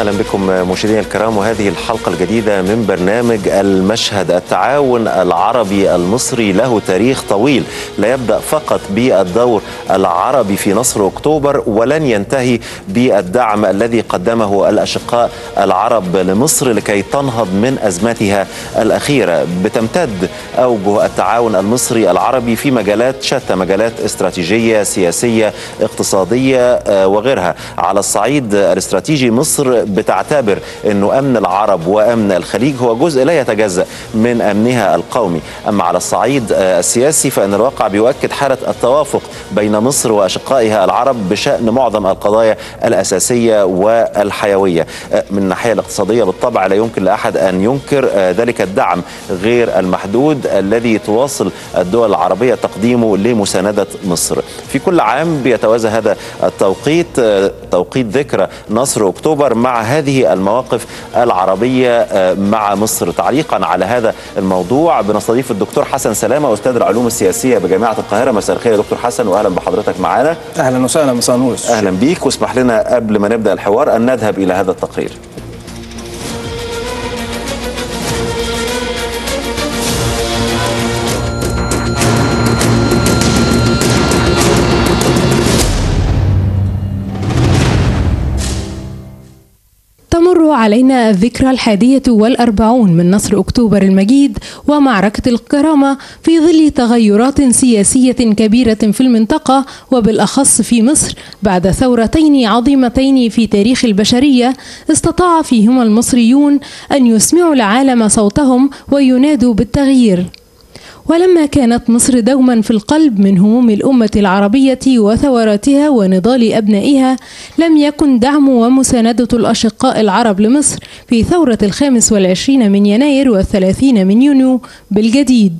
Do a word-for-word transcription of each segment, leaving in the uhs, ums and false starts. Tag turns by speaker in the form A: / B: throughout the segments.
A: أهلا بكم مشاهدينا الكرام، وهذه الحلقة الجديدة من برنامج المشهد. التعاون العربي المصري له تاريخ طويل، لا يبدأ فقط بالدور العربي في نصر أكتوبر، ولن ينتهي بالدعم الذي قدمه الأشقاء العرب لمصر لكي تنهض من أزمتها الأخيرة. بتمتد أوجه التعاون المصري العربي في مجالات شتى، مجالات استراتيجية، سياسية، اقتصادية وغيرها. على الصعيد الاستراتيجي مصر بتعتبر أنه أمن العرب وأمن الخليج هو جزء لا يتجزأ من أمنها القومي. أما على الصعيد السياسي فإن الواقع بيؤكد حالة التوافق بين مصر وأشقائها العرب بشأن معظم القضايا الأساسية والحيوية. من الناحية الاقتصادية بالطبع لا يمكن لأحد أن ينكر ذلك الدعم غير المحدود الذي تواصل الدول العربية تقديمه لمساندة مصر. في كل عام بيتوازى هذا التوقيت توقيت ذكرى نصر أكتوبر مع هذه المواقف العربية مع مصر. تعليقا على هذا الموضوع بنستضيف الدكتور حسن سلامة، أستاذ العلوم السياسية بجامعة القاهرة. مساء الخير يا دكتور حسن، وأهلا بحضرتك معنا.
B: أهلا وسهلا، مساء النور.
A: أهلا بيك، واسمح لنا قبل ما نبدأ الحوار أن نذهب إلى هذا التقرير.
C: تمر علينا الذكرى الحادية والأربعون من نصر أكتوبر المجيد ومعركة الكرامة في ظل تغيرات سياسية كبيرة في المنطقة، وبالأخص في مصر، بعد ثورتين عظيمتين في تاريخ البشرية استطاع فيهما المصريون أن يسمعوا العالم صوتهم وينادوا بالتغيير. ولما كانت مصر دوما في القلب من هموم الأمة العربية وثوراتها ونضال أبنائها، لم يكن دعم ومساندة الأشقاء العرب لمصر في ثورة الخامس والعشرين من يناير والثلاثين من يونيو بالجديد.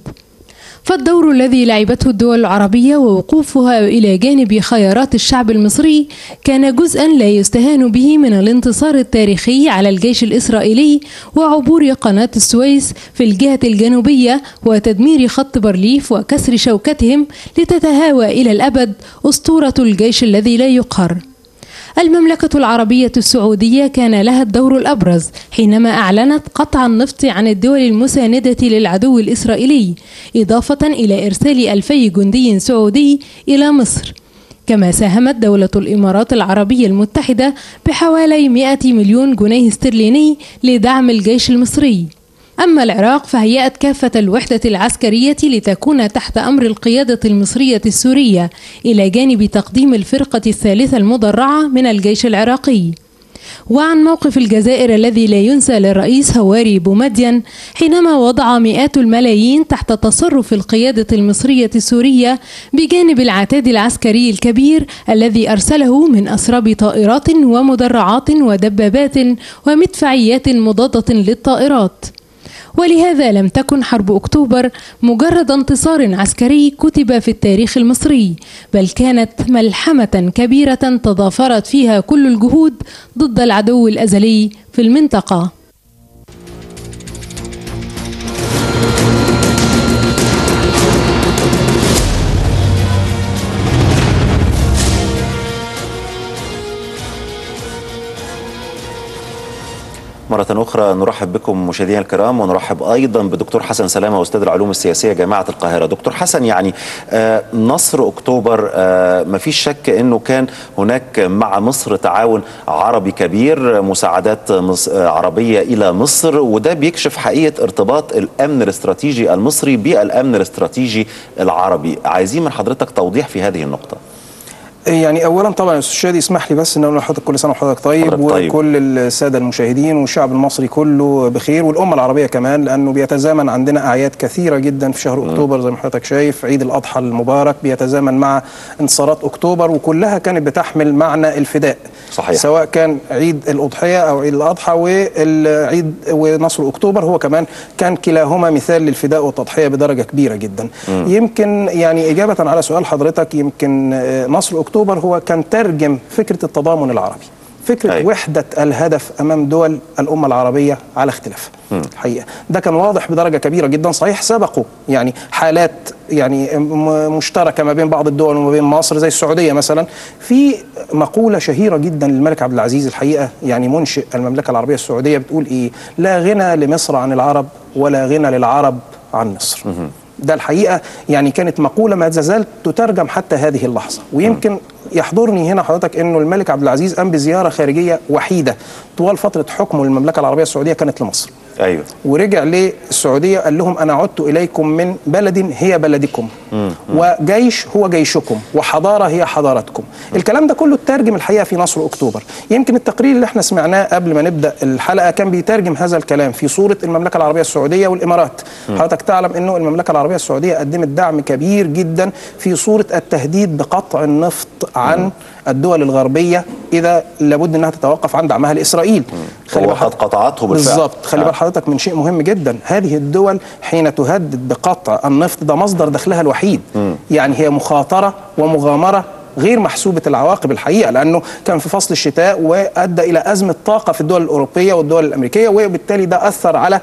C: فالدور الذي لعبته الدول العربية ووقوفها إلى جانب خيارات الشعب المصري كان جزءا لا يستهان به من الانتصار التاريخي على الجيش الإسرائيلي وعبور قناة السويس في الجهة الجنوبية وتدمير خط بارليف وكسر شوكتهم لتتهاوى إلى الأبد أسطورة الجيش الذي لا يقهر. المملكة العربية السعودية كان لها الدور الأبرز حينما أعلنت قطع النفط عن الدول المساندة للعدو الإسرائيلي، إضافة إلى إرسال ألفي جندي سعودي إلى مصر. كما ساهمت دولة الإمارات العربية المتحدة بحوالي مئة مليون جنيه استرليني لدعم الجيش المصري. أما العراق فهيأت كافة الوحدة العسكرية لتكون تحت أمر القيادة المصرية السورية، إلى جانب تقديم الفرقة الثالثة المدرعة من الجيش العراقي. وعن موقف الجزائر الذي لا ينسى للرئيس هواري بومدين حينما وضع مئات الملايين تحت تصرف القيادة المصرية السورية، بجانب العتاد العسكري الكبير الذي أرسله من أسراب طائرات ومدرعات ودبابات ومدفعيات مضادة للطائرات. ولهذا لم تكن حرب أكتوبر مجرد انتصار عسكري كتب في التاريخ المصري، بل كانت ملحمة كبيرة تضافرت فيها كل الجهود ضد العدو الأزلي في المنطقة.
A: مرة أخرى نرحب بكم مشاهدينا الكرام، ونرحب أيضا بدكتور حسن سلامة، أستاذ العلوم السياسية جامعة القاهرة. دكتور حسن، يعني آه نصر أكتوبر آه ما فيش شك أنه كان هناك مع مصر تعاون عربي كبير، مساعدات آه عربية إلى مصر، وده بيكشف حقيقة ارتباط الأمن الاستراتيجي المصري بالأمن الاستراتيجي العربي. عايزين من حضرتك توضيح في هذه النقطة.
B: يعني اولا طبعا يا استاذ شادي اسمح لي بس ان اقول لحضرتك كل سنه وحضرتك طيب, طيب وكل الساده المشاهدين والشعب المصري كله بخير، والامه العربيه كمان، لانه بيتزامن عندنا اعياد كثيره جدا في شهر اكتوبر زي ما حضرتك شايف. عيد الاضحى المبارك بيتزامن مع انتصارات اكتوبر، وكلها كانت بتحمل معنى الفداء. صحيح. سواء كان عيد الاضحيه او عيد الاضحى، والعيد ونصر اكتوبر هو كمان كان كلاهما مثال للفداء والتضحيه بدرجه كبيره جدا. م. يمكن يعني اجابه على سؤال حضرتك، يمكن نصر اكتوبر هو كان ترجم فكره التضامن العربي. فكرة أي. وحدة الهدف أمام دول الأمة العربية على اختلافها الحقيقة. ده كان واضح بدرجة كبيرة جدا. صحيح سبقوا يعني حالات يعني مشتركة ما بين بعض الدول وما بين مصر زي السعودية مثلا. في مقولة شهيرة جدا للملك عبد العزيز الحقيقة، يعني منشئ المملكة العربية السعودية، بتقول إيه؟ لا غنى لمصر عن العرب ولا غنى للعرب عن مصر. ده الحقيقة يعني كانت مقولة ما تزال تترجم حتى هذه اللحظة. ويمكن يحضرني هنا حضرتك انه الملك عبد العزيز قام بزيارة خارجية وحيدة طوال فترة حكمه للمملكة العربية السعودية كانت لمصر.
A: ايوه.
B: ورجع للسعودية قال لهم انا عدت اليكم من بلد هي بلدكم مم. وجيش هو جيشكم وحضارة هي حضارتكم. مم. الكلام ده كله اترجم الحقيقة في نصر اكتوبر. يمكن التقرير اللي احنا سمعناه قبل ما نبدأ الحلقة كان بيترجم هذا الكلام في صورة المملكة العربية السعودية والامارات. مم. حضرتك تعلم انه المملكة العربية السعودية قدمت دعم كبير جدا في صورة التهديد بقطع النفط عن مم. الدول الغربية إذا لابد أنها تتوقف عن دعمها لإسرائيل.
A: وقد قطعته بالفعل.
B: بالضبط. خلي بال حضرتك من شيء مهم جدا، هذه الدول حين تهدد بقطع النفط ده مصدر دخلها الوحيد. م. يعني هي مخاطرة ومغامرة غير محسوبة العواقب الحقيقة، لأنه كان في فصل الشتاء وأدى إلى أزمة طاقة في الدول الأوروبية والدول الأمريكية، وبالتالي ده أثر على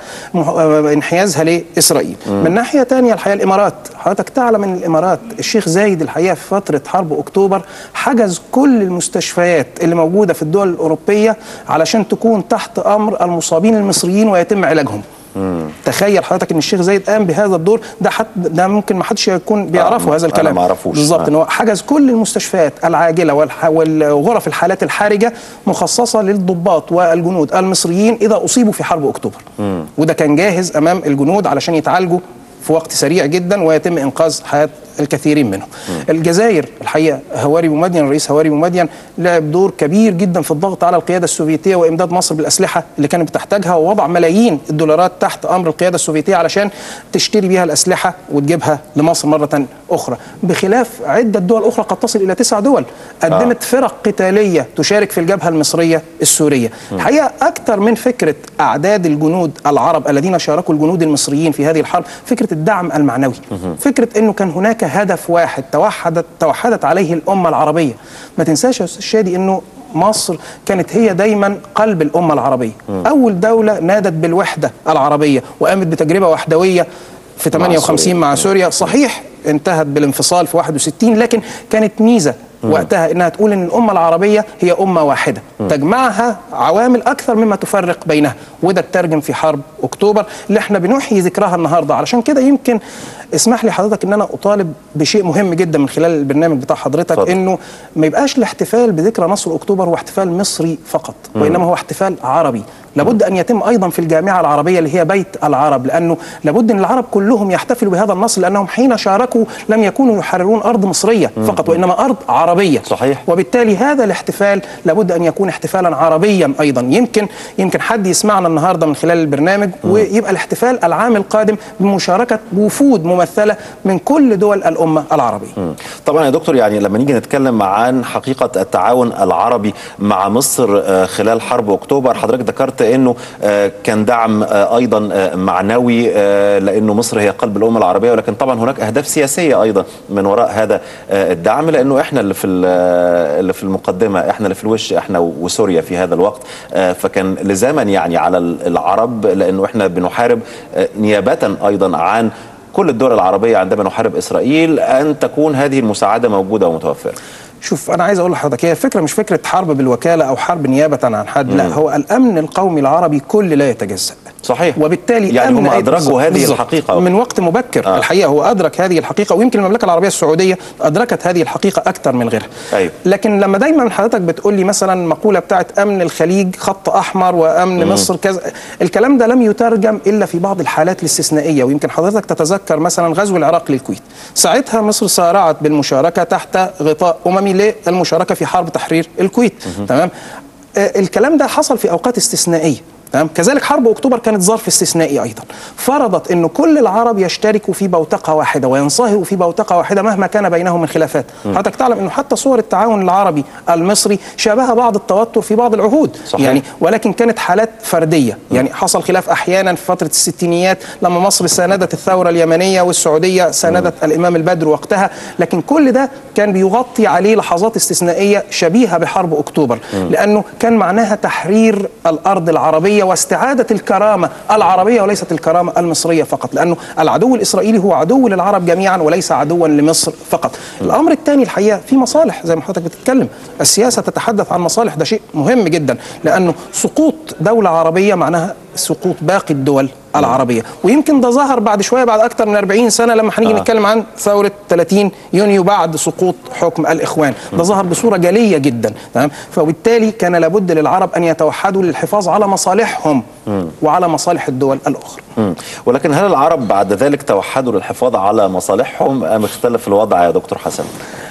B: انحيازها لإسرائيل. م. من ناحية تانية الحقيقة الإمارات، حضرتك تعلم أن الإمارات الشيخ زايد الحقيقة في فترة حرب أكتوبر حجز كل المستشفيات اللي موجودة في الدول الأوروبية علشان تكون تحت أمر المصابين المصريين ويتم علاجهم. مم. تخيل حضرتك ان الشيخ زايد قام بهذا الدور ده. حتى ده ممكن ما حدش يكون بيعرفه. آه هذا الكلام
A: ما اعرفوش
B: بالظبط. ان هو حجز كل المستشفيات العاجله والغرف الحالات الحرجه مخصصه للضباط والجنود المصريين اذا اصيبوا في حرب اكتوبر. مم. وده كان جاهز امام الجنود علشان يتعالجوا في وقت سريع جدا ويتم انقاذ حياه الكثيرين منهم. م. الجزائر الحقيقه هواري بومدين، الرئيس هواري بومدين لعب دور كبير جدا في الضغط على القياده السوفيتيه وامداد مصر بالاسلحه اللي كانت بتحتاجها، ووضع ملايين الدولارات تحت امر القياده السوفيتيه علشان تشتري بيها الاسلحه وتجيبها لمصر مره اخرى، بخلاف عده دول اخرى قد تصل الى تسع دول قدمت آه. فرق قتاليه تشارك في الجبهه المصريه السوريه. م. الحقيقه اكثر من فكره اعداد الجنود العرب الذين شاركوا الجنود المصريين في هذه الحرب، فكره الدعم المعنوي. م. فكره انه كان هناك هدف واحد توحدت توحدت عليه الأمة العربية. ما تنساش يا أستاذ شادي أنه مصر كانت هي دايما قلب الأمة العربية. م. أول دولة نادت بالوحدة العربية وقامت بتجربة وحدوية في ثمانية وخمسين مع سوريا. صحيح انتهت بالانفصال في واحد وستين، لكن كانت ميزة وقتها انها تقول ان الامه العربيه هي امه واحده تجمعها عوامل اكثر مما تفرق بينها، وده اترجم في حرب اكتوبر اللي احنا بنحيي ذكرها النهارده. علشان كده يمكن اسمح لي حضرتك ان انا اطالب بشيء مهم جدا من خلال البرنامج بتاع حضرتك، فضل. انه ما يبقاش الاحتفال بذكرى نصر اكتوبر هو احتفال مصري فقط، وانما هو احتفال عربي. لابد ان يتم ايضا في الجامعه العربيه اللي هي بيت العرب، لانه لابد ان العرب كلهم يحتفلوا بهذا النصر، لانهم حين شاركوا لم يكونوا يحررون ارض مصريه فقط وانما ارض عربيه.
A: صحيح.
B: وبالتالي هذا الاحتفال لابد ان يكون احتفالا عربيا ايضا. يمكن يمكن حد يسمعنا النهارده من خلال البرنامج م. ويبقى الاحتفال العام القادم بمشاركه وفود ممثله من كل دول الامه العربيه. م.
A: طبعا يا دكتور، يعني لما نيجي نتكلم عن حقيقه التعاون العربي مع مصر خلال حرب اكتوبر، حضرتك ذكرت انه كان دعم ايضا معنوي لانه مصر هي قلب الامه العربيه، ولكن طبعا هناك اهداف سياسيه ايضا من وراء هذا الدعم، لانه احنا اللي في اللي في المقدمه، احنا اللي في الوش، احنا وسوريا في هذا الوقت. فكان لزاما يعني على العرب، لانه احنا بنحارب نيابه ايضا عن كل الدول العربيه عندما نحارب اسرائيل، ان تكون هذه المساعده موجوده ومتوفره.
B: شوف أنا عايز أقول لحضرتك، هي الفكرة مش فكرة حرب بالوكالة أو حرب نيابة عن حد، لا، هو الأمن القومي العربي كل لا يتجزأ.
A: صحيح.
B: وبالتالي
A: يعني هم أدركوا هذه الحقيقة
B: من وقت مبكر. آه. الحقيقة هو أدرك هذه الحقيقة، ويمكن المملكة العربية السعودية أدركت هذه الحقيقة أكثر من غيرها.
A: أيوه.
B: لكن لما دايما حضرتك بتقول لي مثلا مقولة بتاعت أمن الخليج خط أحمر وأمن مم. مصر كذا، الكلام ده لم يترجم إلا في بعض الحالات الاستثنائية. ويمكن حضرتك تتذكر مثلا غزو العراق للكويت، ساعتها مصر سارعت بالمشاركة تحت غطاء أممي للمشاركة في حرب تحرير الكويت. مم. تمام. آه الكلام ده حصل في أوقات استثنائية. تمام. كذلك حرب اكتوبر كانت ظرف استثنائي ايضا، فرضت انه كل العرب يشتركوا في بوتقه واحده وينصهروا في بوتقه واحده مهما كان بينهم من خلافات. حضرتك تعلم انه حتى صور التعاون العربي المصري شابه بعض التوتر في بعض العهود. صحيح. يعني ولكن كانت حالات فرديه. م. يعني حصل خلاف احيانا في فتره الستينيات لما مصر ساندت الثوره اليمنيه والسعوديه ساندت م. الامام البدر وقتها، لكن كل ده كان بيغطي عليه لحظات استثنائية شبيهة بحرب أكتوبر، لأنه كان معناها تحرير الأرض العربية واستعادة الكرامة العربية وليست الكرامة المصرية فقط، لأنه العدو الإسرائيلي هو عدو للعرب جميعا وليس عدوا لمصر فقط. الأمر الثاني الحقيقة في مصالح زي ما حضرتك بتتكلم، السياسة تتحدث عن مصالح، ده شيء مهم جدا، لأنه سقوط دولة عربية معناها سقوط باقي الدول العربية. ويمكن ده ظهر بعد شوية، بعد أكثر من أربعين سنة لما هنيجي آه. نتكلم عن ثورة ثلاثين يونيو بعد سقوط حكم الإخوان، ده ظهر بصورة جلية جدا. تمام؟ فبالتالي كان لابد للعرب أن يتوحدوا للحفاظ على مصالحهم م. وعلى مصالح الدول الأخرى.
A: م. ولكن هل العرب بعد ذلك توحدوا للحفاظ على مصالحهم أم اختلف الوضع يا دكتور حسن؟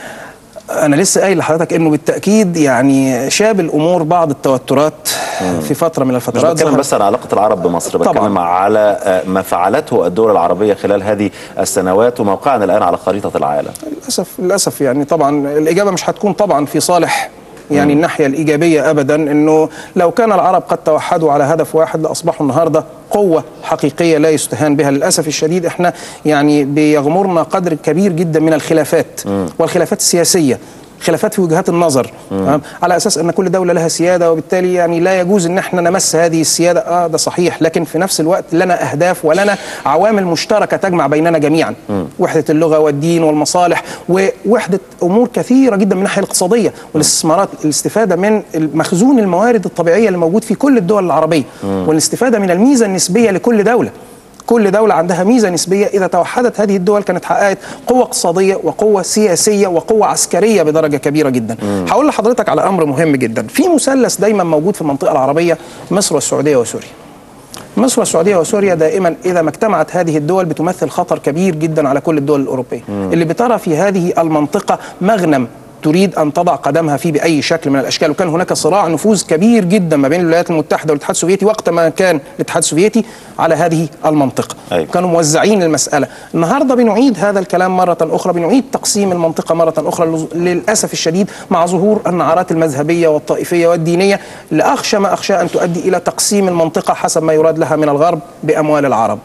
B: أنا لسه قايل لحضرتك إنه بالتأكيد يعني شاب الأمور بعض التوترات مم. في فترة من الفترات.
A: مش بتكلم بس عن علاقة العرب بمصر، بتكلم على ما فعلته الدول العربية خلال هذه السنوات وموقعنا الآن على خريطة العالم.
B: للأسف للأسف يعني طبعا الإجابة مش هتكون طبعا في صالح يعني مم. الناحية الإيجابية أبدا، إنه لو كان العرب قد توحدوا على هدف واحد لأصبحوا النهاردة قوة حقيقية لا يستهان بها. للأسف الشديد إحنا يعني بيغمرنا قدر كبير جدا من الخلافات مم. والخلافات السياسية، خلافات في وجهات النظر، على اساس ان كل دوله لها سياده، وبالتالي يعني لا يجوز ان احنا نمس هذه السياده. اه ده صحيح، لكن في نفس الوقت لنا اهداف ولنا عوامل مشتركه تجمع بيننا جميعا، م. وحده اللغه والدين والمصالح ووحده امور كثيره جدا من الناحيه الاقتصاديه والاستثمارات، الاستفاده من مخزون الموارد الطبيعيه اللي موجود في كل الدول العربيه، م. والاستفاده من الميزه النسبيه لكل دوله. كل دولة عندها ميزة نسبية، إذا توحدت هذه الدول كانت حققت قوة اقتصادية وقوة سياسية وقوة عسكرية بدرجة كبيرة جدا. هقول لحضرتك على أمر مهم جدا، في مثلث دايما موجود في المنطقة العربية، مصر والسعودية وسوريا. مصر والسعودية وسوريا دائما إذا ما اجتمعت هذه الدول بتمثل خطر كبير جدا على كل الدول الأوروبية، مم. اللي بترى في هذه المنطقة مغنم تريد أن تضع قدمها فيه بأي شكل من الأشكال. وكان هناك صراع نفوذ كبير جدا ما بين الولايات المتحدة والاتحاد السوفيتي وقت ما كان الاتحاد السوفيتي على هذه المنطقة. أيوة. كانوا موزعين المسألة. النهاردة بنعيد هذا الكلام مرة أخرى، بنعيد تقسيم المنطقة مرة أخرى للأسف الشديد مع ظهور النعرات المذهبية والطائفية والدينية، لأخشى ما أخشى أن تؤدي إلى تقسيم المنطقة حسب ما يراد لها من الغرب بأموال العرب.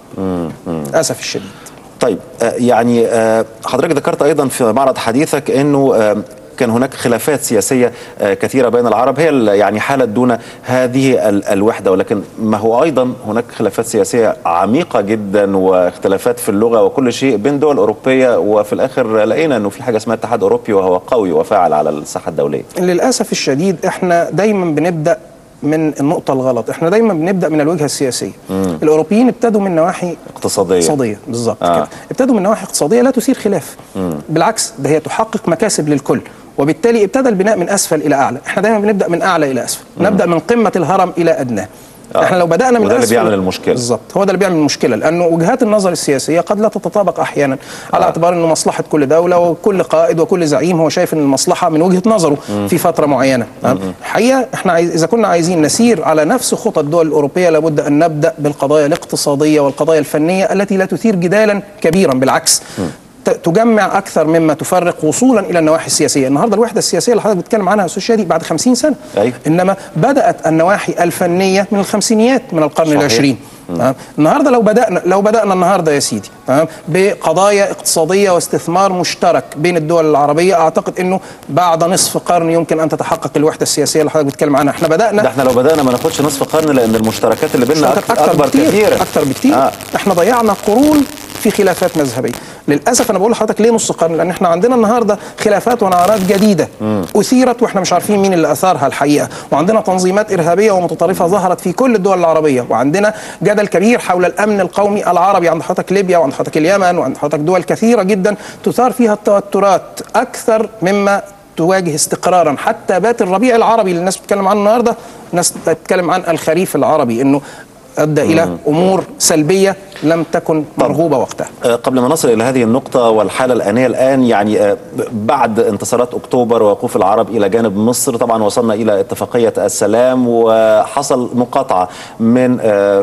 B: للأسف الشديد.
A: طيب يعني حضرتك ذكرت أيضا في معرض حديثك أنه كان هناك خلافات سياسية كثيرة بين العرب هي يعني حالت دون هذه الوحدة، ولكن ما هو أيضا هناك خلافات سياسية عميقة جدا واختلافات في اللغة وكل شيء بين دول أوروبية، وفي الآخر لقينا أنه في حاجة اسمها اتحاد أوروبي وهو قوي وفاعل على الساحة الدولية.
B: للأسف الشديد احنا دايما بنبدأ من النقطة الغلط، احنا دايما بنبدأ من الوجهة السياسية. مم. الأوروبيين ابتدوا من نواحي اقتصادية اقتصادية بالظبط آه. كده، ابتدوا من نواحي اقتصادية لا تثير خلاف، مم. بالعكس ده هي تحقق مكاسب للكل، وبالتالي ابتدى البناء من أسفل إلى أعلى. احنا دايما بنبدأ من أعلى إلى أسفل، مم. نبدأ من قمة الهرم إلى أدناه. آه. احنا لو بدأنا من
A: وده اللي بيعمل المشكلة
B: بالظبط، هو ده اللي بيعمل المشكلة، لأنه وجهات النظر السياسية قد لا تتطابق أحيانا آه. على اعتبار أنه مصلحة كل دولة وكل قائد وكل زعيم هو شايف أن المصلحة من وجهة نظره مم. في فترة معينة. الحقيقة احنا عايز إذا كنا عايزين نسير على نفس خطى الدول الأوروبية لابد أن نبدأ بالقضايا الاقتصادية والقضايا الفنية التي لا تثير جدالا كبيرا، بالعكس مم. تجمع أكثر مما تفرق وصولا إلى النواحي السياسية. النهاردة الوحدة السياسية اللي حضرتك بتتكلم عنها أستاذ شادي بعد خمسين سنة، أي. إنما بدأت النواحي الفنية من الخمسينيات من القرن صحيح. العشرين. تمام. النهارده لو بدأنا لو بدأنا النهارده يا سيدي تمام بقضايا اقتصادية واستثمار مشترك بين الدول العربية، أعتقد إنه بعد نصف قرن يمكن أن تتحقق الوحدة السياسية اللي حضرتك بتتكلم عنها. احنا بدأنا
A: ده احنا لو بدأنا ما ناخدش نصف قرن، لأن المشتركات اللي بيننا أكتر, أكبر
B: بكتير
A: كثير
B: أكتر بكتير آه. احنا ضيعنا قرون في خلافات مذهبية. للأسف أنا بقول لحضرتك ليه نص قرن؟ لأن احنا عندنا النهاردة خلافات ونعرات جديدة مم. أثيرت واحنا مش عارفين مين اللي أثارها الحقيقة، وعندنا تنظيمات إرهابية ومتطرفة ظهرت في كل الدول العربية، وعندنا جدل كبير حول الأمن القومي العربي، عند حضرتك ليبيا وعند حضرتك اليمن وعند حضرتك دول كثيرة جدا تثار فيها التوترات أكثر مما تواجه استقرارا. حتى بات الربيع العربي اللي الناس بتتكلم عنه النهاردة، الناس بتتكلم عن الخريف العربي، إنه أدى إلى أمور سلبية لم تكن مرغوبة وقتها.
A: قبل ما نصل إلى هذه النقطة والحالة الآنية الآن، يعني بعد انتصارات أكتوبر ووقوف العرب إلى جانب مصر، طبعا وصلنا إلى اتفاقية السلام وحصل مقاطعة من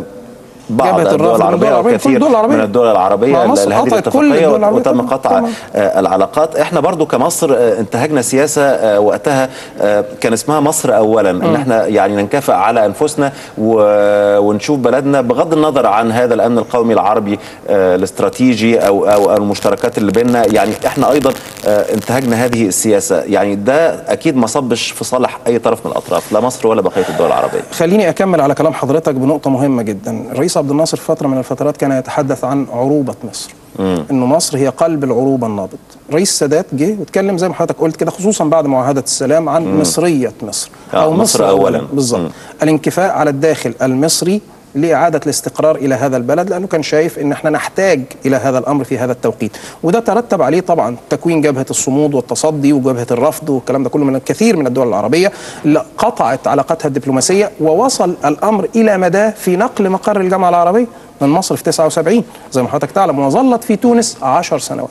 A: بعض الدول العربية وكثير من الدول العربية لهذه الاتفاقية وتم قطع العلاقات. احنا برضو كمصر انتهجنا سياسة وقتها كان اسمها مصر أولا، ان احنا يعني ننكفئ على أنفسنا ونشوف بلدنا بغض النظر عن هذا الأمن القومي العربي الاستراتيجي أو أو المشتركات اللي بيننا. يعني احنا أيضا انتهجنا هذه السياسة، يعني ده أكيد ما صبش في صالح أي طرف من الأطراف، لا مصر ولا بقية الدول العربية.
B: خليني أكمل على كلام حضرتك بنقطة مهمة جدا. الرئيس عبد الناصر في فترة من الفترات كان يتحدث عن عروبة مصر، مم. إنه مصر هي قلب العروبة النابض. رئيس السادات جه واتكلم زي ما حضرتك قلت كده، خصوصا بعد معاهدة السلام، عن مم. مصرية مصر
A: أو مصر, مصر أولا, أولاً.
B: بالضبط، الانكفاء على الداخل المصري لإعادة الاستقرار إلى هذا البلد، لأنه كان شايف إن احنا نحتاج إلى هذا الأمر في هذا التوقيت. وده ترتب عليه طبعا تكوين جبهة الصمود والتصدي وجبهة الرفض والكلام ده كله من الكثير من الدول العربية اللي قطعت علاقاتها الدبلوماسية، ووصل الأمر إلى مدى في نقل مقر الجامعة العربية من مصر في تسعة وسبعين زي ما حضرتك تعلم، وظلت في تونس عشر سنوات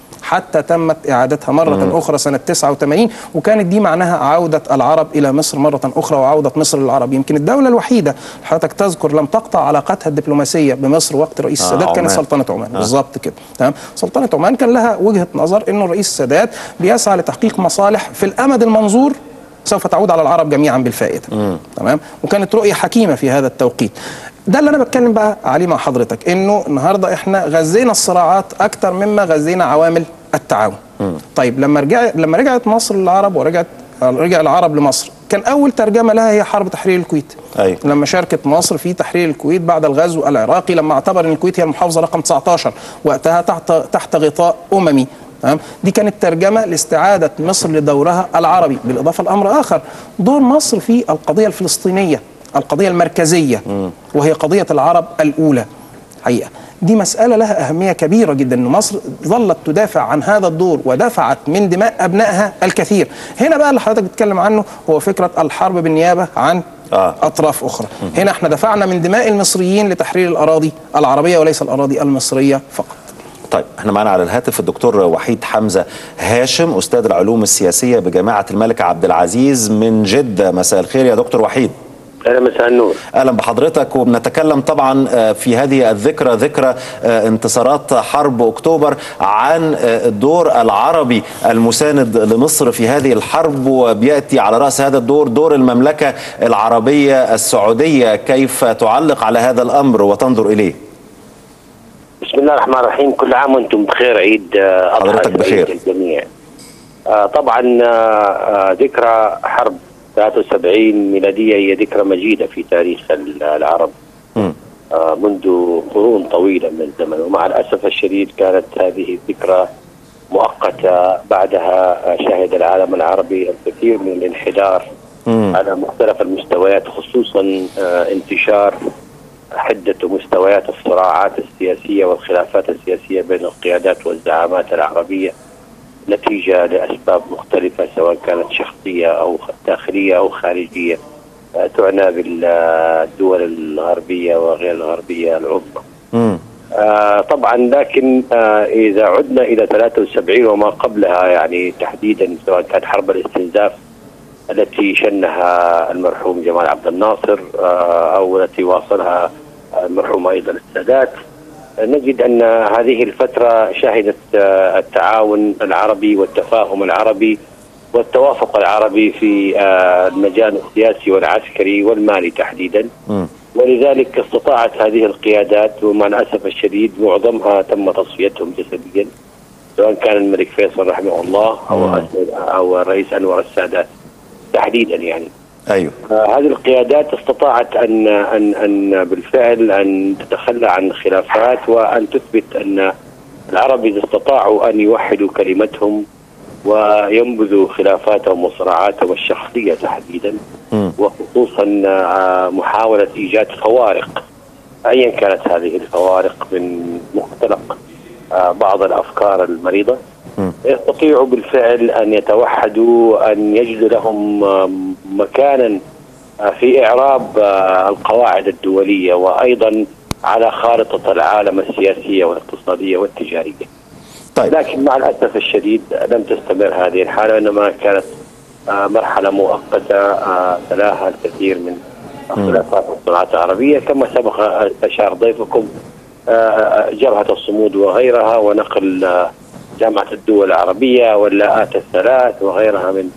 B: حتى تمت إعادتها مرة مم. أخرى سنة تسعة وثمانين، وكانت دي معناها عودة العرب إلى مصر مرة أخرى وعودة مصر للعرب. يمكن الدولة الوحيدة حضرتك تذكر لم تقطع علاقاتها الدبلوماسية بمصر وقت رئيس آه السادات كانت سلطنة عمان. آه. بالضبط كده، تمام. سلطنة عمان كان لها وجهة نظر إنه الرئيس السادات بيسعى لتحقيق مصالح في الأمد المنظور سوف تعود على العرب جميعا بالفائدة، مم. تمام. وكانت رؤية حكيمة في هذا التوقيت. ده اللي انا بتكلم بقى عليه مع حضرتك، انه النهارده احنا غذينا الصراعات اكتر مما غذينا عوامل التعاون. م. طيب لما رجع لما رجعت مصر للعرب ورجعت رجع العرب لمصر، كان اول ترجمه لها هي حرب تحرير الكويت. أي. لما شاركت مصر في تحرير الكويت بعد الغزو العراقي، لما اعتبر ان الكويت هي المحافظه رقم تسعة عشر وقتها تحت تحت غطاء اممي. تمام. دي كانت ترجمه لاستعاده مصر لدورها العربي، بالاضافه لامر اخر، دور مصر في القضيه الفلسطينيه، القضية المركزية، م. وهي قضية العرب الأولى. حقيقة دي مسألة لها أهمية كبيرة جدا، أن مصر ظلت تدافع عن هذا الدور ودفعت من دماء أبنائها الكثير. هنا بقى اللي حضرتك بتتكلم عنه هو فكرة الحرب بالنيابة عن آه. أطراف أخرى. م. هنا احنا دفعنا من دماء المصريين لتحرير الأراضي العربية وليس الأراضي المصرية فقط.
A: طيب احنا معنا على الهاتف الدكتور وحيد حمزة هاشم، أستاذ العلوم السياسية بجامعة الملك عبد العزيز من جدة. مساء الخير يا دكتور وحيد.
D: أهلا، مساء النور.
A: أهلا بحضرتك. وبنتكلم طبعا في هذه الذكرى، ذكرى انتصارات حرب أكتوبر، عن الدور العربي المساند لمصر في هذه الحرب، وبيأتي على رأس هذا الدور دور المملكة العربية السعودية. كيف تعلق على هذا الأمر وتنظر إليه؟
D: بسم الله الرحمن الرحيم. كل عام وأنتم بخير، عيد
A: حضرتك بخير
D: الجميع. طبعا ذكرى حرب ثلاثة وسبعين ميلادية هي ذكرى مجيدة في تاريخ العرب آه منذ قرون طويلة من الزمن، ومع الأسف الشديد كانت هذه الذكرى مؤقتة. بعدها شهد العالم العربي الكثير من الانحدار مم. على مختلف المستويات، خصوصا آه انتشار حدة مستويات الصراعات السياسية والخلافات السياسية بين القيادات والزعامات العربية نتيجة لأسباب مختلفة، سواء كانت شخصية أو داخلية أو خارجية تعنى بالدول الغربية وغير الغربية العظمى. آه طبعا لكن آه إذا عدنا إلى ثلاثة وسبعين وما قبلها، يعني تحديدا سواء كانت حرب الاستنزاف التي شنها المرحوم جمال عبد الناصر آه أو التي واصلها المرحوم أيضا السادات، نجد أن هذه الفترة شهدت التعاون العربي والتفاهم العربي والتوافق العربي في المجال السياسي والعسكري والمالي تحديدا. م. ولذلك استطاعت هذه القيادات، ومع الأسف الشديد معظمها تم تصفيتهم جسديا، سواء كان الملك فيصل رحمه الله أو, أو الرئيس أنور السادات تحديدا. يعني
A: أيوه.
D: آه هذه القيادات استطاعت أن أن أن بالفعل أن تتخلى عن الخلافات وأن تثبت أن العرب إذا استطاعوا أن يوحدوا كلمتهم وينبذوا خلافاتهم وصراعاتهم الشخصية تحديدا، م. وخصوصا آه محاولة إيجاد فوارق أيا كانت هذه الفوارق من مختلق آه بعض الأفكار المريضة، يستطيعوا بالفعل أن يتوحدوا، أن يجدوا لهم مكانا في إعراب القواعد الدولية وأيضا على خارطة العالم السياسية والاقتصادية والتجارية. طيب. لكن مع الأسف الشديد لم تستمر هذه الحالة، إنما كانت مرحلة مؤقتة تلاها الكثير من الخلافات والصراعات العربية، كما سبق أشار ضيفكم جبهة الصمود وغيرها، ونقل جامعة الدول العربية واللاءات الثلاث وغيرها من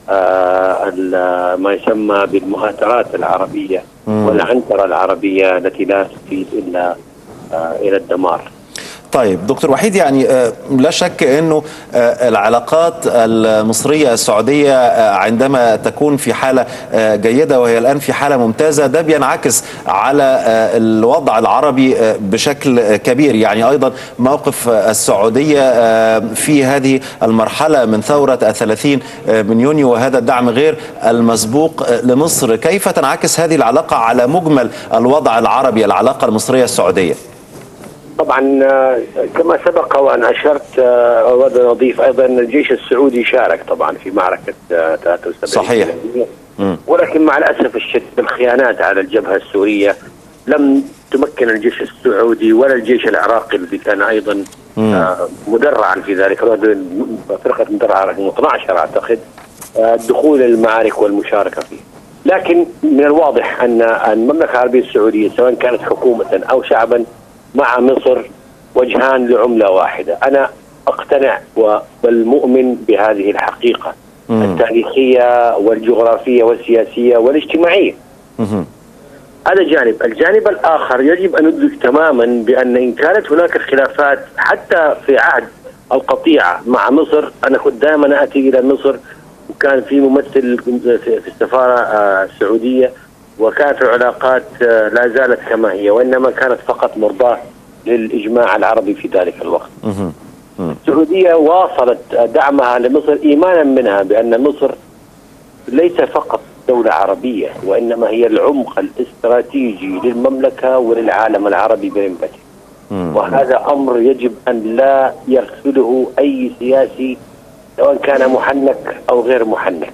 D: آه ما يسمى بالمهاترات العربية والعنترة العربية التي لا تفيد إلا آه إلى الدمار.
A: طيب دكتور وحيد، يعني لا شك أنه العلاقات المصرية السعودية عندما تكون في حالة جيدة وهي الآن في حالة ممتازة ده بينعكس على الوضع العربي بشكل كبير. يعني أيضا موقف السعودية في هذه المرحلة من ثورة الثلاثين من يونيو وهذا الدعم غير المسبوق لمصر، كيف تنعكس هذه العلاقة على مجمل الوضع العربي، العلاقة المصرية السعودية؟
D: طبعا كما سبق وأن أشرت، أود أن أضيف أيضا أن الجيش السعودي شارك طبعا في معركة ثلاثة وسبعين
A: صحيح،
D: ولكن مع الأسف الشديد الخيانات على الجبهة السورية لم تمكن الجيش السعودي ولا الجيش العراقي الذي كان أيضا مدرعا في ذلك، فرقة مدرعة رقم اثني عشر أعتقد، الدخول المعارك والمشاركة فيه. لكن من الواضح أن المملكة العربية السعودية سواء كانت حكومة أو شعبا مع مصر وجهان لعملة واحدة. أنا أقتنع وبل مؤمن بهذه الحقيقة مم. التاريخية والجغرافية والسياسية والاجتماعية. مم. هذا جانب. الجانب الآخر يجب أن ندرك تماما بأن إن كانت هناك خلافات حتى في عهد القطيعة مع مصر، أنا كنت دائما أتي إلى مصر وكان في ممثل في السفارة السعودية وكانت العلاقات لا زالت كما هي، وإنما كانت فقط مرضاة للإجماع العربي في ذلك الوقت. السعودية واصلت دعمها لمصر إيمانا منها بأن مصر ليس فقط دولة عربية، وإنما هي العمق الاستراتيجي للمملكة وللعالم العربي برمته. وهذا أمر يجب أن لا يغفله أي سياسي سواء كان محنك أو غير محنك.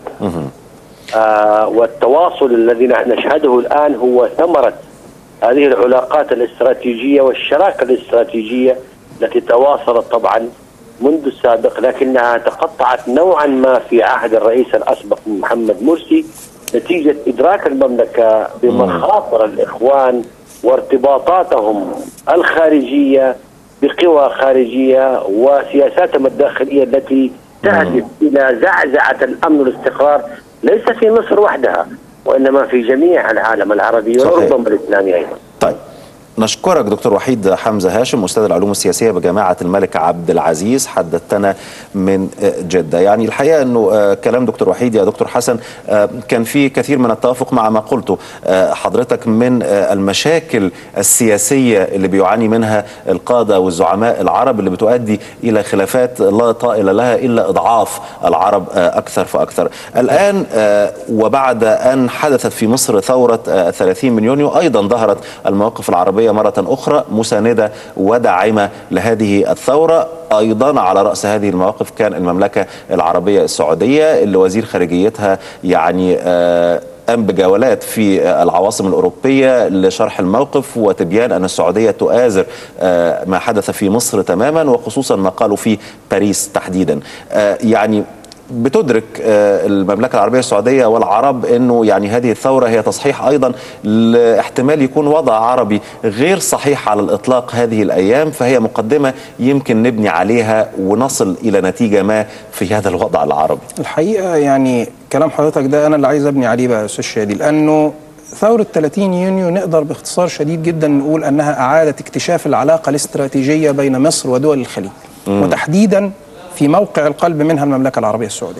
D: آه والتواصل الذي نشهده الآن هو ثمرة هذه العلاقات الاستراتيجية والشراكة الاستراتيجية التي تواصلت طبعا منذ السابق، لكنها تقطعت نوعا ما في عهد الرئيس الأسبق محمد مرسي نتيجة إدراك المملكة بمخاطر الإخوان وارتباطاتهم الخارجية بقوى خارجية وسياساتهم الداخلية التي تهدف إلى زعزعة الأمن والاستقرار ليس في مصر وحدها وإنما في جميع العالم العربي وربما الإسلامي أيضا.
A: طيب نشكرك دكتور وحيد حمزة هاشم، أستاذ العلوم السياسية بجامعة الملك عبد العزيز، حدثتنا من جدة. يعني الحقيقة أنه كلام دكتور وحيد يا دكتور حسن كان فيه كثير من التوافق مع ما قلته حضرتك من المشاكل السياسية اللي بيعاني منها القادة والزعماء العرب اللي بتؤدي إلى خلافات لا طائل لها إلا إضعاف العرب أكثر فأكثر. الآن وبعد أن حدثت في مصر ثورة ثلاثين من يونيو أيضا ظهرت المواقف العربية مرة أخرى مساندة وداعمة لهذه الثورة. أيضا على رأس هذه المواقف كان المملكة العربية السعودية اللي وزير خارجيتها يعني قام بجولات في العواصم الأوروبية لشرح الموقف وتبيان أن السعودية تؤازر ما حدث في مصر تماما، وخصوصا ما قالوا في باريس تحديدا. يعني بتدرك المملكة العربية السعودية والعرب أنه يعني هذه الثورة هي تصحيح أيضا لاحتمال يكون وضع عربي غير صحيح على الإطلاق هذه الأيام، فهي مقدمة يمكن نبني عليها ونصل إلى نتيجة ما في هذا الوضع العربي.
B: الحقيقة يعني كلام حضرتك ده أنا اللي عايز أبني عليه بقى يا أستاذ شادي، لأنه ثورة ثلاثين يونيو نقدر باختصار شديد جدا نقول أنها أعادت اكتشاف العلاقة الاستراتيجية بين مصر ودول الخليج، م. وتحديدا في موقع القلب منها المملكة العربية السعودية.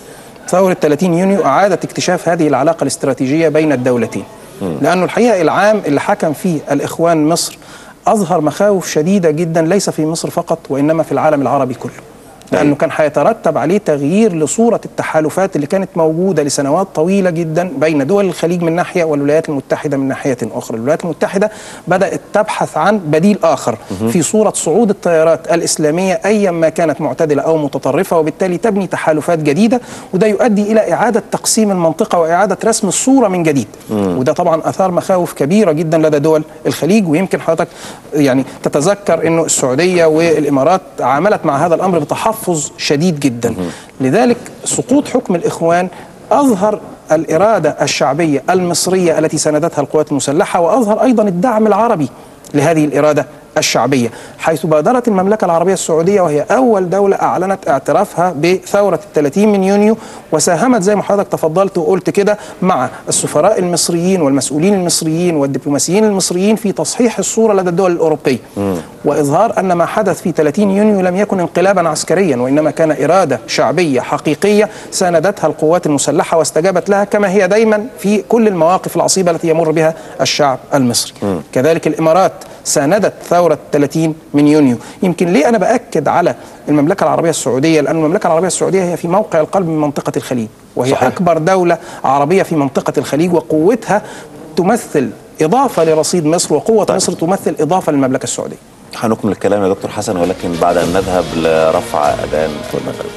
B: ثورة ثلاثين يونيو أعادت اكتشاف هذه العلاقة الاستراتيجية بين الدولتين، لأنه الحقيقة العام اللي حكم فيه الإخوان مصر أظهر مخاوف شديدة جدا ليس في مصر فقط وإنما في العالم العربي كله، لأنه كان هيترتب عليه تغيير لصورة التحالفات اللي كانت موجودة لسنوات طويلة جدا بين دول الخليج من ناحية والولايات المتحدة من ناحية أخرى. الولايات المتحدة بدأت تبحث عن بديل آخر في صورة صعود التيارات الإسلامية أيا ما كانت معتدلة أو متطرفة، وبالتالي تبني تحالفات جديدة، وده يؤدي إلى إعادة تقسيم المنطقة وإعادة رسم الصورة من جديد. وده طبعا أثار مخاوف كبيرة جدا لدى دول الخليج، ويمكن حضرتك يعني تتذكر أنه السعودية والإمارات عاملت مع هذا الأمر بتحفظ شديد جدا. لذلك سقوط حكم الإخوان أظهر الإرادة الشعبية المصرية التي ساندتها القوات المسلحة، وأظهر أيضا الدعم العربي لهذه الإرادة الشعبية، حيث بادرت المملكة العربية السعودية وهي أول دولة أعلنت اعترافها بثورة الثلاثين من يونيو، وساهمت زي ما حضرتك تفضلت وقلت كده مع السفراء المصريين والمسؤولين المصريين والدبلوماسيين المصريين في تصحيح الصورة لدى الدول الأوروبية، م. وإظهار أن ما حدث في ثلاثين يونيو لم يكن انقلابا عسكريا، وإنما كان إرادة شعبية حقيقية ساندتها القوات المسلحة واستجابت لها كما هي دايما في كل المواقف العصيبة التي يمر بها الشعب المصري. م. كذلك الإمارات ساندت ثورة ثلاثين من يونيو. يمكن ليه أنا بأكد على المملكة العربية السعودية؟ لأن المملكة العربية السعودية هي في موقع القلب من منطقة الخليج، وهي صحيح. أكبر دولة عربية في منطقة الخليج، وقوتها تمثل إضافة لرصيد مصر، وقوة طيب. مصر تمثل إضافة للمملكة السعودية.
A: هنكمل الكلام يا دكتور حسن، ولكن بعد أن نذهب لرفع أذان المغرب.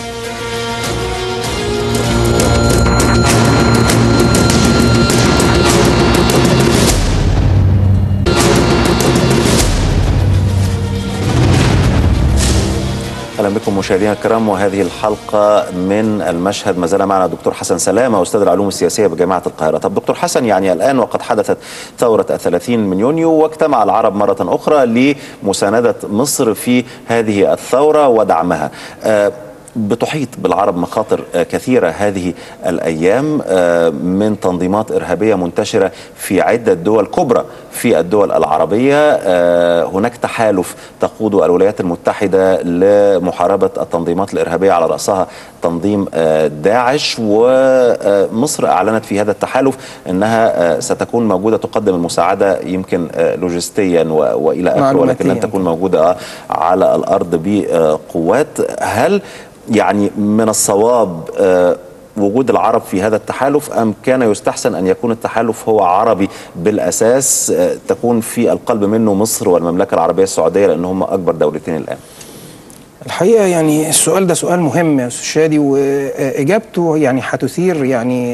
A: اهلا بكم مشاهدينا الكرام، وهذه الحلقه من المشهد. ما زال معنا الدكتور حسن سلامه استاذ العلوم السياسيه بجامعه القاهره. طب دكتور حسن، يعني الان وقد حدثت ثوره الثلاثين من يونيو، واجتمع العرب مره اخرى لمسانده مصر في هذه الثوره ودعمها. أه بتحيط بالعرب مخاطر كثيرة هذه الأيام من تنظيمات إرهابية منتشرة في عدة دول كبرى في الدول العربية. هناك تحالف تقوده الولايات المتحدة لمحاربة التنظيمات الإرهابية على رأسها تنظيم داعش، ومصر أعلنت في هذا التحالف أنها ستكون موجودة تقدم المساعدة يمكن لوجستيا وإلى آخره، ولكن لن تكون موجودة على الأرض بقوات. هل يعني من الصواب أه وجود العرب في هذا التحالف، أم كان يستحسن أن يكون التحالف هو عربي بالأساس أه تكون في القلب منه مصر والمملكة العربية السعودية لأن هم أكبر دولتين الآن؟
B: الحقيقة يعني السؤال ده سؤال مهم يا أستاذ شادي، وإجابته يعني هتثير يعني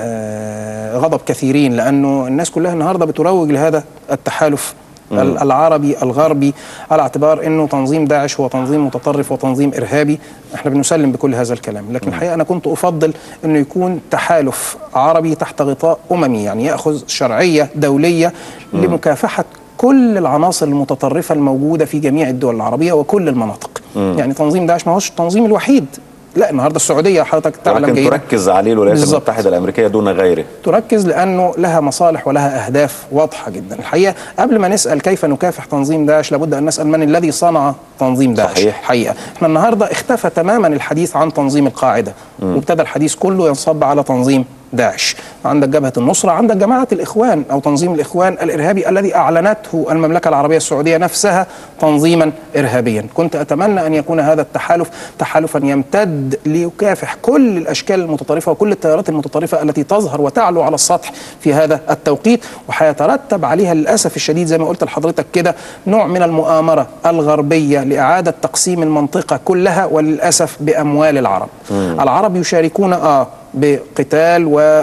B: غضب كثيرين، لأنه الناس كلها النهاردة بتروج لهذا التحالف العربي الغربي على اعتبار انه تنظيم داعش هو تنظيم متطرف وتنظيم ارهابي. احنا بنسلم بكل هذا الكلام، لكن الحقيقه انا كنت افضل انه يكون تحالف عربي تحت غطاء اممي، يعني ياخذ شرعيه دوليه لمكافحه كل العناصر المتطرفه الموجوده في جميع الدول العربيه وكل المناطق. يعني تنظيم داعش ما هوش التنظيم الوحيد، لا، النهارده السعوديه حضرتك تعلم جيدا
A: تركز عليه الولايات المتحده الامريكيه دون غيره،
B: تركز لانه لها مصالح ولها اهداف واضحه جدا. الحقيقه قبل ما نسال كيف نكافح تنظيم داعش لابد ان نسال من الذي صنع تنظيم داعش. صحيح. الحقيقه احنا النهارده اختفى تماما الحديث عن تنظيم القاعده، وابتدى الحديث كله ينصب على تنظيم داعش. عندك جبهة النصرة، عندك جماعة الإخوان أو تنظيم الإخوان الإرهابي الذي أعلنته المملكة العربية السعودية نفسها تنظيما إرهابيا. كنت أتمنى أن يكون هذا التحالف تحالفا يمتد ليكافح كل الأشكال المتطرفة وكل التيارات المتطرفة التي تظهر وتعلو على السطح في هذا التوقيت، وحيترتب عليها للأسف الشديد زي ما قلت لحضرتك كده نوع من المؤامرة الغربية لإعادة تقسيم المنطقة كلها، وللأسف بأموال العرب. مم. العرب يشاركون آه بقتال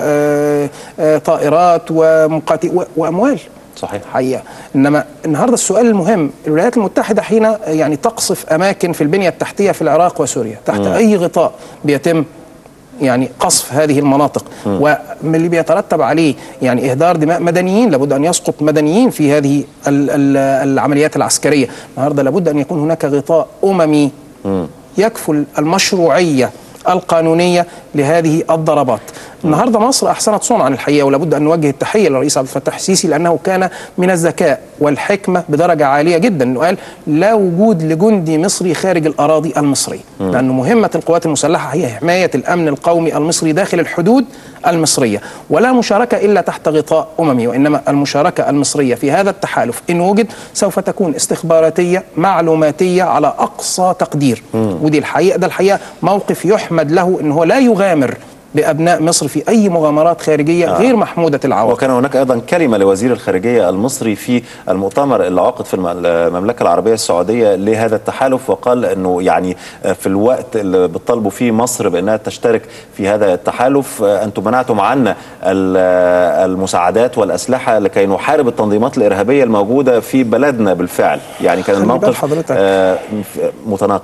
B: وطائرات ومقاتل وأموال.
A: صحيح.
B: حقيقة. إنما النهاردة السؤال المهم، الولايات المتحدة حين يعني تقصف أماكن في البنية التحتية في العراق وسوريا تحت م. أي غطاء بيتم يعني قصف هذه المناطق، م. ومن اللي بيترتب عليه يعني إهدار دماء مدنيين، لابد أن يسقط مدنيين في هذه ال ال العمليات العسكرية. النهاردة لابد أن يكون هناك غطاء أممي م. يكفل المشروعية القانونية لهذه الضربات. النهارده مصر احسنت صنعا الحقيقه، ولابد ان نوجه التحيه للرئيس عبد الفتاح السيسي، لانه كان من الذكاء والحكمه بدرجه عاليه جدا انه قال لا وجود لجندي مصري خارج الاراضي المصريه، لان مهمه القوات المسلحه هي حمايه الامن القومي المصري داخل الحدود المصريه، ولا مشاركه الا تحت غطاء اممي، وانما المشاركه المصريه في هذا التحالف ان وجد سوف تكون استخباراتيه معلوماتيه على اقصى تقدير. مم. ودي الحقيقه ده الحقيقه موقف يحمد له ان هو لا يغامر بأبناء مصر في أي مغامرات خارجية آه. غير محمودة العواقب.
A: وكان هناك أيضا كلمة لوزير الخارجية المصري في المؤتمر اللي عقد في المملكة العربية السعودية لهذا التحالف، وقال أنه يعني في الوقت اللي بتطالبوا فيه مصر بأنها تشترك في هذا التحالف أنتم منعتم عنا المساعدات والأسلحة لكي نحارب التنظيمات الإرهابية الموجودة في بلدنا بالفعل. يعني كان الموقف آه متناقض.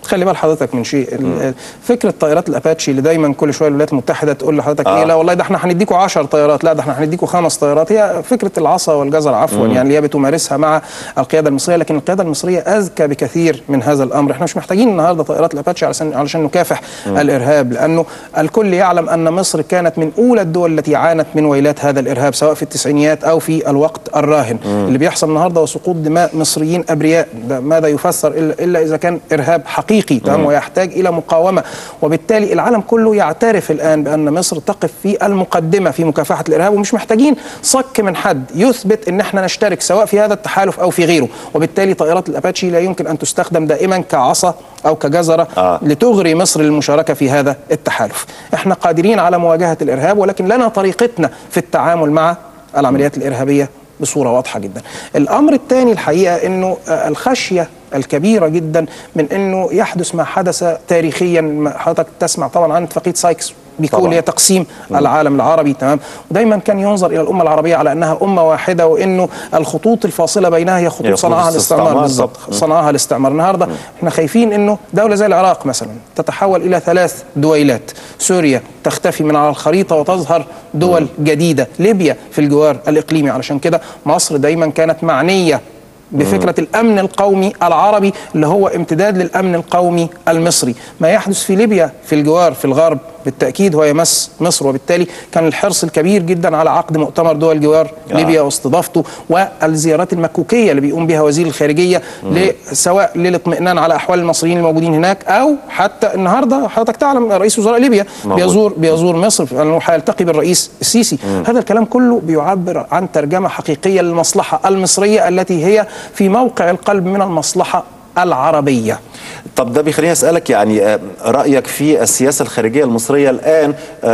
B: خلي بال حضرتك من شيء، فكره طائرات الاباتشي اللي دايما كل شويه الولايات المتحده تقول لحضرتك آه. ايه، لا والله ده احنا هنديكوا عشر طيارات، لا ده احنا هنديكوا خمس طيارات. هي فكره العصا والجزر عفوا، يعني اللي هي بتمارسها مع القياده المصريه، لكن القياده المصريه اذكى بكثير من هذا الامر. احنا مش محتاجين النهارده طائرات الاباتشي علشان علشان نكافح مم. الارهاب، لانه الكل يعلم ان مصر كانت من اولى الدول التي عانت من ويلات هذا الارهاب سواء في التسعينيات او في الوقت الراهن. مم. اللي بيحصل النهارده وسقوط دماء مصريين ابرياء، ده ماذا يفسر الا, إلا اذا كان ارهاب حقيقي تمام ويحتاج الى مقاومه. وبالتالي العالم كله يعترف الان بان مصر تقف في المقدمه في مكافحه الارهاب، ومش محتاجين صك من حد يثبت ان احنا نشترك سواء في هذا التحالف او في غيره. وبالتالي طائرات الاباتشي لا يمكن ان تستخدم دائما كعصا او كجزره آه. لتغري مصر للمشاركه في هذا التحالف. احنا قادرين على مواجهه الارهاب، ولكن لنا طريقتنا في التعامل مع العمليات الارهابيه بصوره واضحه جدا. الامر الثاني الحقيقه انه الخشيه الكبيره جدا من انه يحدث ما حدث تاريخيا. حضرتك تسمع طبعا عن اتفاقيه سايكس بيكون هي تقسيم مم. العالم العربي تمام، ودايما كان ينظر الى الامه العربيه على انها امه واحده، وانه الخطوط الفاصله بينها هي خطوط صنعها الاستعمار. بالضبط، صنعها الاستعمار. النهارده مم. احنا خايفين انه دوله زي العراق مثلا تتحول الى ثلاث دويلات، سوريا تختفي من على الخريطه وتظهر دول مم. جديده، ليبيا في الجوار الاقليمي. علشان كده مصر دايما كانت معنيه بفكرة الأمن القومي العربي اللي هو امتداد للأمن القومي المصري. ما يحدث في ليبيا في الجوار في الغرب بالتأكيد هو يمس مصر، وبالتالي كان الحرص الكبير جدا على عقد مؤتمر دول جوار آه. ليبيا واستضافته، والزيارات المكوكية اللي بيقوم بها وزير الخارجية سواء للاطمئنان على أحوال المصريين الموجودين هناك، أو حتى النهاردة حضرتك تعلم رئيس وزراء ليبيا موجود. بيزور بيزور مصر لأنه هيلتقي بالرئيس السيسي. مم. هذا الكلام كله بيعبر عن ترجمة حقيقية للمصلحة المصرية التي هي في موقع القلب من المصلحة العربية.
A: طب ده بيخليني أسألك يعني رأيك في السياسة الخارجية المصرية الآن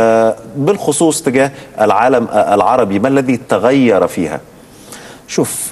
A: بالخصوص تجاه العالم العربي، ما الذي تغير فيها؟
B: شوف،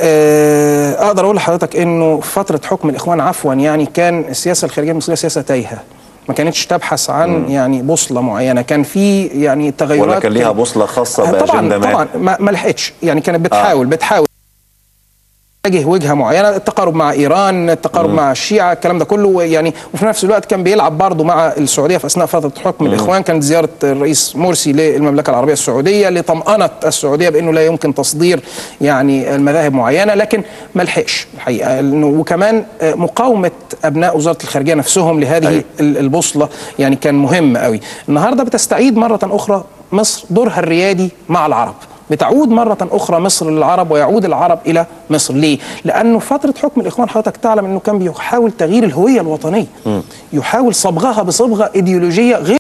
B: أقدر أقول لحضرتك أنه فترة حكم الإخوان عفوا يعني كان السياسة الخارجية المصرية سياسة تايهة، ما كانتش تبحث عن مم. يعني بوصله معينه، كان في يعني تغيرات،
A: ولا كان ليها بوصله خاصه باجنده ما؟
B: طبعا طبعا ما لحقتش، يعني كانت بتحاول آه. بتحاول تواجه وجهه معينه، التقارب مع ايران، التقارب مم. مع الشيعه، الكلام ده كله يعني، وفي نفس الوقت كان بيلعب برضه مع السعوديه في اثناء فتره حكم مم. الاخوان. كانت زياره الرئيس مرسي للمملكه العربيه السعوديه لطمأنه السعوديه بانه لا يمكن تصدير يعني المذاهب معينه، لكن ما لحقش الحقيقه. وكمان مقاومه ابناء وزاره الخارجيه نفسهم لهذه أي. البوصله يعني كان مهم قوي. النهارده بتستعيد مره اخرى مصر دورها الريادي مع العرب، بتعود مرة أخرى مصر للعرب ويعود العرب إلى مصر. ليه؟ لأنه فترة حكم الإخوان حضرتك تعلم أنه كان بيحاول تغيير الهوية الوطنية، م. يحاول صبغها بصبغة إيديولوجية غير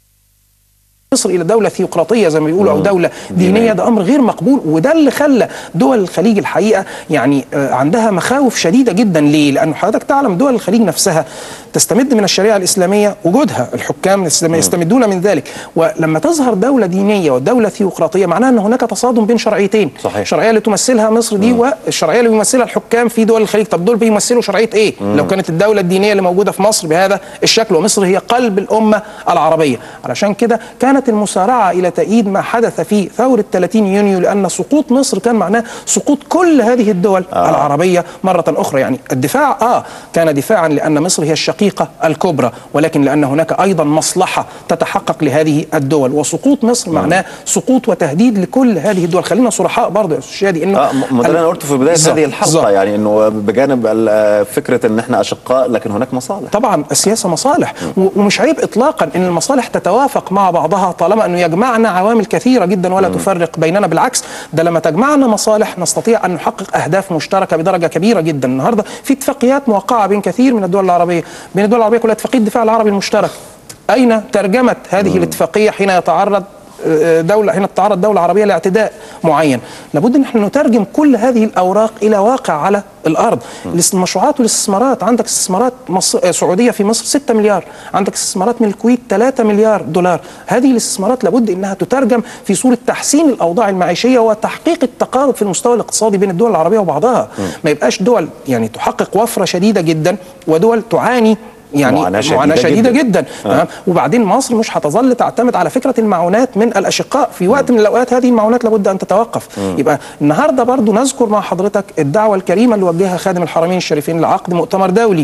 B: مصر إلى دولة ثيوقراطية زي ما بيقولوا أو دولة دينية. ده أمر غير مقبول، وده اللي خلى دول الخليج الحقيقة يعني عندها مخاوف شديدة جدا. ليه؟ لأنه حضرتك تعلم دول الخليج نفسها تستمد من الشريعة الإسلامية، وجودها الحكام يستمدون من ذلك، ولما تظهر دولة دينية ودولة ثيوقراطية معناها أن هناك تصادم بين شرعيتين. صحيح. الشرعية اللي تمثلها مصر دي مم. والشرعية اللي بيمثلها الحكام في دول الخليج. طب دول بيمثلوا شرعية إيه؟ مم. لو كانت الدولة الدينية اللي موجودة في مصر بهذا الشكل، ومصر هي قلب الأمة العربية. علشان كده كانت المسارعة إلى تأييد ما حدث في ثورة ثلاثين يونيو، لأن سقوط مصر كان معناه سقوط كل هذه الدول آه. العربية مرة أخرى. يعني الدفاع آه كان دفاعا لأن مصر هي الشقيقة الكبرى، ولكن لأن هناك أيضا مصلحة تتحقق لهذه الدول، وسقوط مصر معناه سقوط وتهديد لكل هذه الدول. خلينا صراحة برضه يا أستاذ شادي إنه
A: آه ما ده اللي أنا قلته في بداية هذه الحلقة زي. يعني إنه بجانب فكرة إن إحنا أشقاء لكن هناك مصالح. طبعا
B: السياسة مصالح، ومش عيب إطلاقا إن المصالح تتوافق مع بعضها طالما إنه يجمعنا عوامل كثيرة جدا ولا م. تفرق بيننا. بالعكس، ده لما تجمعنا مصالح نستطيع أن نحقق أهداف مشتركة بدرجة كبيرة جدا. النهاردة في اتفاقيات موقعة بين كثير من الدول العربية، بين الدول العربية كلها، اتفاقية الدفاع العربي المشترك. أين ترجمت هذه م. الاتفاقية حين يتعرض دولة حين تتعرض دولة عربية لاعتداء معين؟ لابد ان احنا نترجم كل هذه الاوراق الى واقع على الارض. المشروعات والاستثمارات، عندك استثمارات مصر سعودية في مصر ستة مليار، عندك استثمارات من الكويت ثلاثة مليار دولار. هذه الاستثمارات لابد انها تترجم في صورة تحسين الاوضاع المعيشية وتحقيق التقارب في المستوى الاقتصادي بين الدول العربية وبعضها. م. ما يبقاش دول يعني تحقق وفرة شديدة جدا ودول تعاني يعني معاناة شديدة, معاناة شديدة جدا, جداً. آه. وبعدين مصر مش هتظل تعتمد على فكرة المعونات من الأشقاء. في وقت م. من الأوقات هذه المعونات لابد أن تتوقف. م. يبقى النهاردة برضو نذكر مع حضرتك الدعوة الكريمة اللي وجهها خادم الحرمين الشريفين لعقد مؤتمر دولي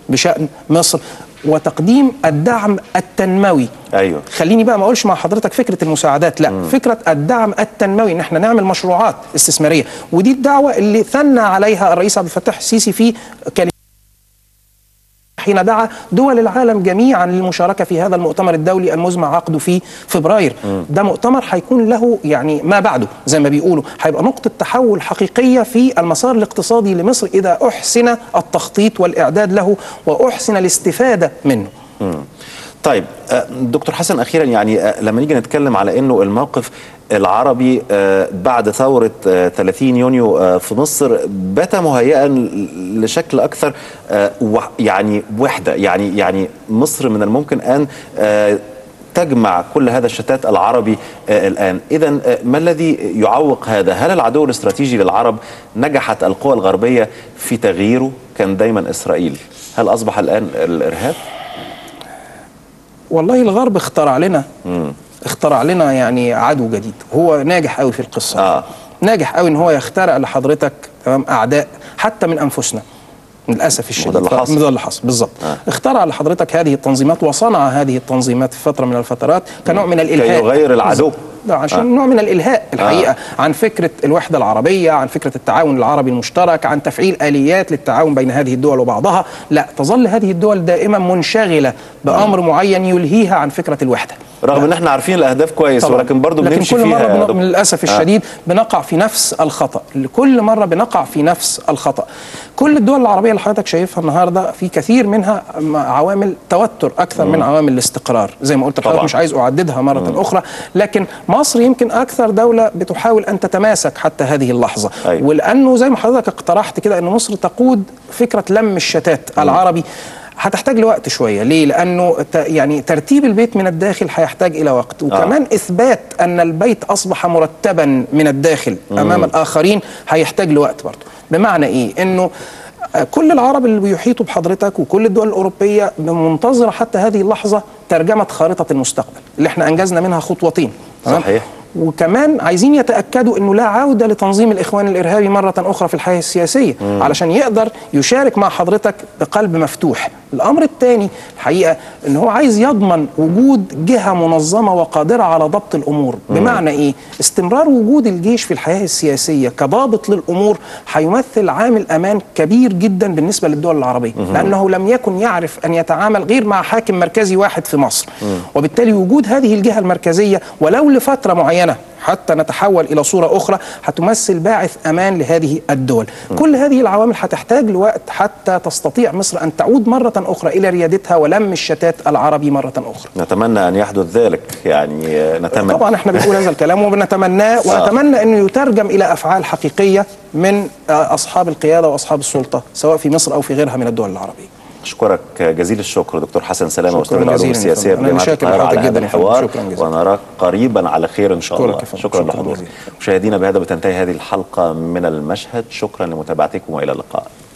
B: بشأن مصر وتقديم الدعم التنموي.
A: ايوه،
B: خليني بقى ما اقولش مع حضرتك فكره المساعدات، لا، مم. فكره الدعم التنموي، ان احنا نعمل مشروعات استثماريه، ودي الدعوه اللي ثنى عليها الرئيس عبد الفتاح السيسي في كلمة حين دعا دول العالم جميعا للمشاركه في هذا المؤتمر الدولي المزمع عقده في فبراير. م. ده مؤتمر هيكون له يعني ما بعده زي ما بيقولوا، هيبقى نقطه تحول حقيقيه في المسار الاقتصادي لمصر اذا احسن التخطيط والاعداد له واحسن الاستفاده منه.
A: م. طيب دكتور حسن، اخيرا يعني لما نيجي نتكلم على انه الموقف العربي بعد ثورة ثلاثين يونيو في مصر بات مهيئا لشكل أكثر يعني وحدة، يعني يعني مصر من الممكن أن تجمع كل هذا الشتات العربي الآن. إذن ما الذي يعوق هذا؟ هل العدو الاستراتيجي للعرب نجحت القوى الغربية في تغييره؟ كان دايما إسرائيل، هل أصبح الآن الإرهاب؟
B: والله الغرب اخترع لنا مم. اخترع لنا يعني عدو جديد، هو ناجح قوي في القصه. آه. ناجح قوي ان هو يخترع لحضرتك تمام اعداء حتى من انفسنا للاسف الشديد.
A: ده اللي حصل،
B: ده اللي حصل بالظبط. آه. اخترع لحضرتك هذه التنظيمات وصنع هذه التنظيمات في فتره من الفترات كنوع من الالهاء،
A: كي يغير العدو،
B: عشان آه. نوع من الالهاء الحقيقه آه. عن فكره الوحده العربيه، عن فكره التعاون العربي المشترك، عن تفعيل اليات للتعاون بين هذه الدول وبعضها. لا، تظل هذه الدول دائما منشغله بامر معين يلهيها عن فكره الوحده،
A: رغم ان احنا عارفين الاهداف كويس طبعا. ولكن برضه بنمشي فيها.
B: لكن كل مره بن... للاسف الشديد آه. بنقع في نفس الخطا، كل مره بنقع في نفس الخطا. كل الدول العربيه اللي حضرتك شايفها النهارده في كثير منها عوامل توتر اكثر مم. من عوامل الاستقرار، زي ما قلت لحضرتك مش عايز اعددها مره مم. اخرى، لكن مصر يمكن اكثر دوله بتحاول ان تتماسك حتى هذه اللحظه. أيوة. ولانه زي ما حضرتك اقترحت كده ان مصر تقود فكره لم الشتات مم. العربي، هتحتاج لوقت شويه. ليه؟ لانه يعني ترتيب البيت من الداخل هيحتاج الى وقت، وكمان آه. اثبات ان البيت اصبح مرتبا من الداخل مم. امام الاخرين هيحتاج لوقت برضه. بمعنى ايه؟ انه كل العرب اللي بيحيطوا بحضرتك وكل الدول الاوروبيه منتظره حتى هذه اللحظه ترجمه خارطه المستقبل اللي احنا انجزنا منها خطوتين.
A: صحيح.
B: وكمان عايزين يتأكدوا أنه لا عودة لتنظيم الإخوان الإرهابي مرة أخرى في الحياة السياسية مم. علشان يقدر يشارك مع حضرتك بقلب مفتوح. الأمر الثاني الحقيقة أنه هو عايز يضمن وجود جهة منظمة وقادرة على ضبط الأمور. مم. بمعنى إيه؟ استمرار وجود الجيش في الحياة السياسية كضابط للأمور هيمثل عامل أمان كبير جدا بالنسبة للدول العربية، مم. لأنه لم يكن يعرف أن يتعامل غير مع حاكم مركزي واحد في مصر. مم. وبالتالي وجود هذه الجهة المركزية ولو لفترة معينة حتى نتحول إلى صورة أخرى هتمثل باعث أمان لهذه الدول. م. كل هذه العوامل هتحتاج لوقت حتى تستطيع مصر أن تعود مرة أخرى إلى ريادتها ولم الشتات العربي مرة أخرى.
A: نتمنى أن يحدث ذلك، يعني نتمنى.
B: طبعا احنا بنقول هذا الكلام وبنتمناه ونتمنى أنه يترجم إلى أفعال حقيقية من أصحاب القيادة وأصحاب السلطة سواء في مصر أو في غيرها من الدول العربية.
A: أشكرك جزيل الشكر دكتور حسن سلامة، أستاذ العلوم السياسية
B: بجامعة القاهرة على هذا الحوار،
A: ونراك قريبا على خير إن شاء الله. شكرا لحضورك. مشاهدينا، بهذا بتنتهي هذه الحلقة من المشهد. شكرا لمتابعتكم وإلى اللقاء.